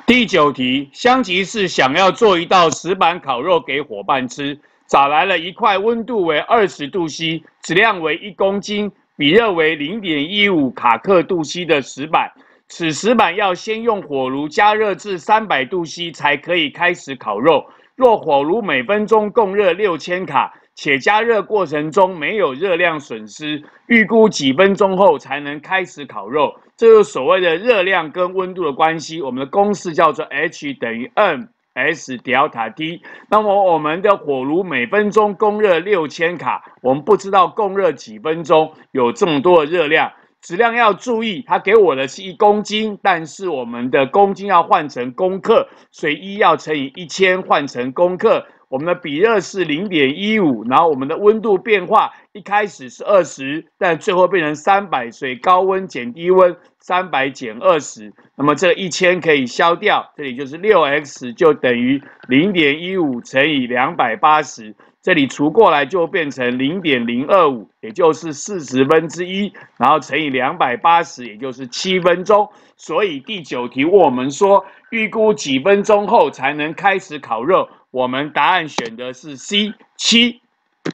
第9题，香吉士想要做一道石板烤肉给伙伴吃，找来了一块温度为20度 C、质量为1公斤、比热为0.15卡克度 C 的石板。此石板要先用火炉加热至300度 C 才可以开始烤肉。若火炉每分钟供热6000卡，且加热过程中没有热量损失，预估几分钟后才能开始烤肉。这就是所谓的热量跟温度的关系，我们的公式叫做 H 等于 Ms delta T。那么我们的火炉每分钟供热6000卡，我们不知道供热几分钟有这么多的热量。质量要注意，它给我的是1公斤，但是我们的公斤要换成公克，所以1要乘以1000换成公克。我们的比热是0.15，然后我们的温度变化一开始是20，但最后变成300，所以高温减低温，300减20，那么这1000可以消掉，这里就是 6x 就等于0.15乘以280。这里除过来就变成0.025，也就是1/40，然后乘以280，也就是7分钟。所以第9题问我们说，预估几分钟后才能开始烤肉？我们答案选的是 C，7。